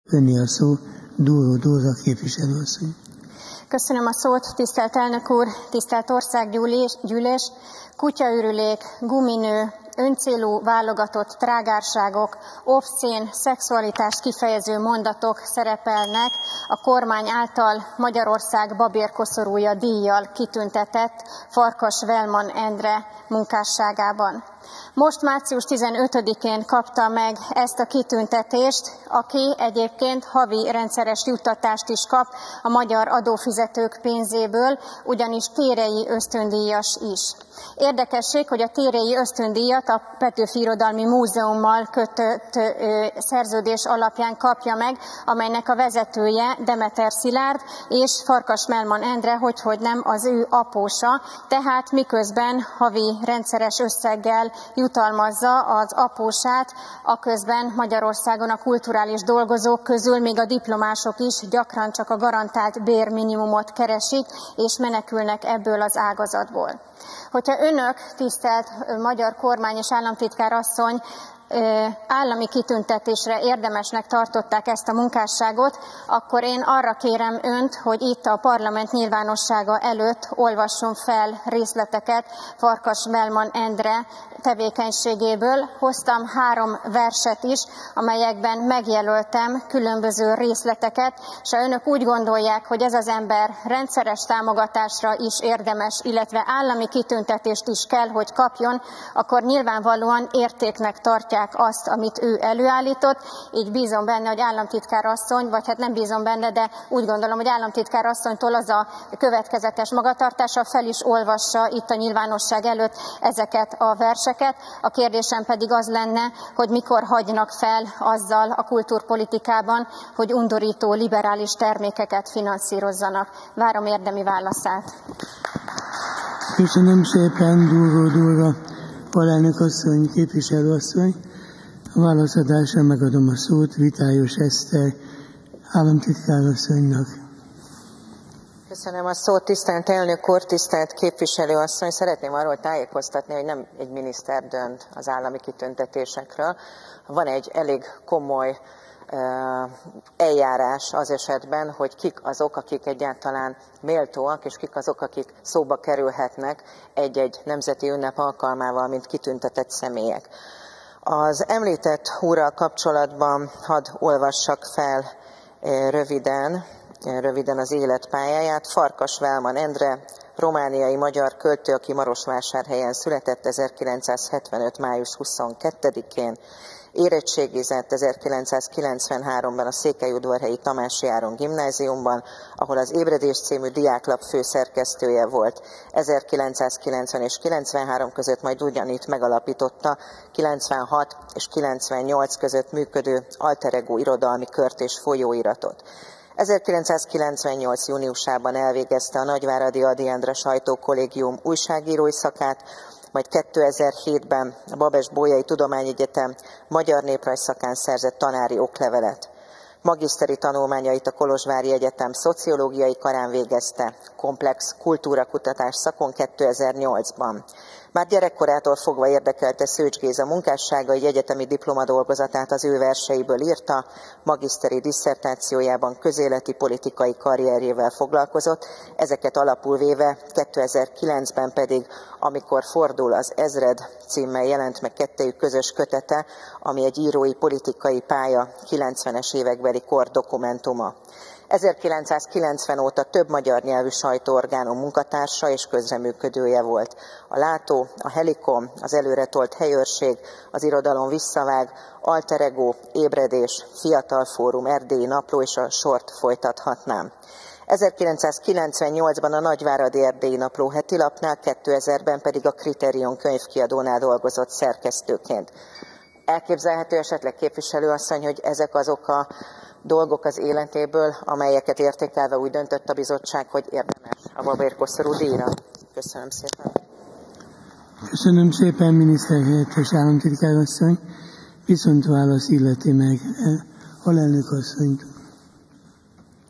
Önni a szó, Dúró Dóra képviselőasszony. Köszönöm a szót, tisztelt elnök úr, tisztelt országgyűlés, kutyaürülék, guminő, öncélú válogatott trágárságok, obszcén, szexualitást kifejező mondatok szerepelnek a kormány által Magyarország babérkoszorúja díjjal kitüntetett Farkas Velman Endre munkásságában. Most március 15-én kapta meg ezt a kitüntetést, aki egyébként havi rendszeres juttatást is kap a magyar adófizetők pénzéből, ugyanis Thérei ösztöndíjas is. Érdekesség, hogy a Thérei ösztöndíjat a Petőfi Irodalmi Múzeummal kötött szerződés alapján kapja meg, amelynek a vezetője Demeter Szilárd és Farkas Velman Endre, hogy nem az ő apósa, tehát miközben havi rendszeres összeggel jutalmazza az apósát, aközben Magyarországon a kulturális dolgozók közül még a diplomások is gyakran csak a garantált bérminimumot keresik, és menekülnek ebből az ágazatból. Hogyha önök, tisztelt magyar kormány és államtitkár asszony, állami kitüntetésre érdemesnek tartották ezt a munkásságot, akkor én arra kérem önt, hogy itt a parlament nyilvánossága előtt olvasson fel részleteket Farkas Velman Endre tevékenységéből. Hoztam 3 verset is, amelyekben megjelöltem különböző részleteket, és ha önök úgy gondolják, hogy ez az ember rendszeres támogatásra is érdemes, illetve állami kitüntetést is kell, hogy kapjon, akkor nyilvánvalóan értéknek tartják azt, amit ő előállított, így bízom benne, hogy államtitkár asszony, vagy hát nem bízom benne, de úgy gondolom, hogy államtitkár asszonytól az a következetes magatartása fel is olvassa itt a nyilvánosság előtt ezeket a verseket. A kérdésem pedig az lenne, hogy mikor hagynak fel azzal a kultúrpolitikában, hogy undorító liberális termékeket finanszírozzanak. Várom érdemi válaszát. Köszönöm szépen, Dúró Dóra, alelnök asszony, képviselőasszony. A válaszadásra megadom a szót Vitályos Eszter államtitkár asszonynak. Köszönöm a szót, tisztelt elnök úr, tisztelt képviselőasszony. Szeretném arról tájékoztatni, hogy nem egy miniszter dönt az állami kitüntetésekről. Van egy elég komoly eljárás az esetben, hogy kik azok, akik egyáltalán méltóak, és kik azok, akik szóba kerülhetnek egy-egy nemzeti ünnep alkalmával, mint kitüntetett személyek. Az említett úrral kapcsolatban hadd olvassak fel röviden az életpályáját. Farkas Velman Endre, romániai magyar költő, aki Marosvásárhelyen született 1975. május 22-én, érettségizett 1993-ban a Székelyudvarhelyi Tamási Áron gimnáziumban, ahol az Ébredés című diáklap főszerkesztője volt. 1990 és 93 között majd ugyanitt megalapította 96 és 98 között működő Alter Ego irodalmi kört és folyóiratot. 1998. júniusában elvégezte a Nagyváradi Ady Endre Sajtókollégium újságírói szakát, majd 2007-ben a Babes-Bolyai Tudományegyetem magyar néprajz szakán szerzett tanári oklevelet. Magiszteri tanulmányait a Kolozsvári Egyetem szociológiai karán végezte, komplex kultúrakutatás szakon 2008-ban. Már gyerekkorától fogva érdekelte Szőcs Géza munkássága, így egyetemi diplomadolgozatát az ő verseiből írta, magiszteri disszertációjában közéleti politikai karrierjével foglalkozott, ezeket alapul véve 2009-ben pedig, amikor fordul az ezred címmel jelent meg kettejük közös kötete, ami egy írói politikai pálya 90-es évekbeli kor dokumentuma. 1990 óta több magyar nyelvű sajtóorgánum munkatársa és közreműködője volt. A Látó, a Helikom, az Előretolt Helyőrség, az Irodalom Visszavág, Alter Ego, Ébredés, Fiatal Fórum, Erdélyi Napló és a sort folytathatnám. 1998-ban a Nagyváradi Erdélyi Napló hetilapnál, 2000-ben pedig a Kriterion könyvkiadónál dolgozott szerkesztőként. Elképzelhető esetleg képviselőasszony, hogy ezek azok a dolgok az életéből, amelyeket értékelve úgy döntött a bizottság, hogy érdemes a babérkoszorú díjra. Köszönöm szépen. Köszönöm szépen, miniszterhelyettes államtitkár asszony. Viszont válasz illeti meg alelnök asszonyt.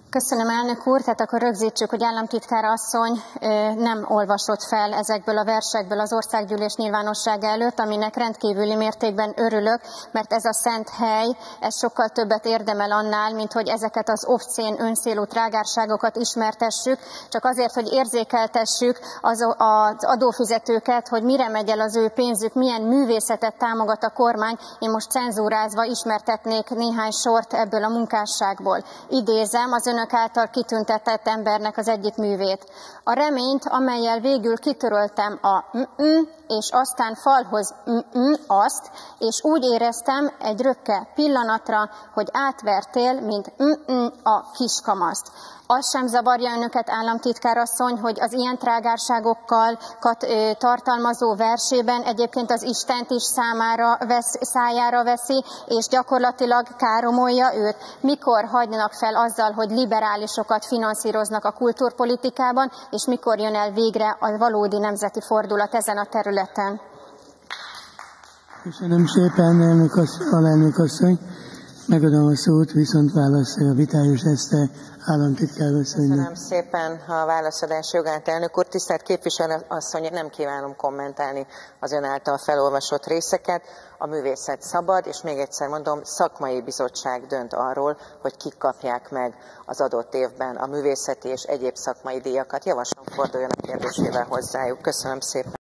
Köszönöm, elnök úr. Tehát akkor rögzítsük, hogy államtitkár asszony nem olvasott fel ezekből a versekből az országgyűlés nyilvánossága előtt, aminek rendkívüli mértékben örülök, mert ez a szent hely, ez sokkal többet érdemel annál, mint hogy ezeket az obszcén, öncélú trágárságokat ismertessük, csak azért, hogy érzékeltessük az adófizetőket, hogy mire megy el az ő pénzük, milyen művészetet támogat a kormány. Én most cenzúrázva ismertetnék néhány sort ebből a munkásságból. Idézem az önök által kitüntetett embernek az egyik művét. A reményt, amellyel végül kitöröltem a és aztán falhoz azt, és úgy éreztem egy röpke pillanatra, hogy átvertél, mint a kiskamaszt. Az sem zavarja önöket, államtitkár asszony, hogy az ilyen trágárságokkal tartalmazó versében egyébként az Istent is szájára veszi, és gyakorlatilag káromolja őt. Mikor hagynak fel azzal, hogy liberálisokat finanszíroznak a kultúrpolitikában, és mikor jön el végre a valódi nemzeti fordulat ezen a területen? Köszönöm szépen, alelnök asszony. Megadom a szót, viszont válaszolja Vitályos Eszter államtitkár asszonynak. Köszönöm szépen a válaszadás jogát, elnök úr. Tisztelt képviselő asszony, nem kívánom kommentálni az ön által felolvasott részeket. A művészet szabad, és még egyszer mondom, szakmai bizottság dönt arról, hogy kik kapják meg az adott évben a művészeti és egyéb szakmai díjakat. Javaslom, forduljon a kérdésével hozzájuk. Köszönöm szépen.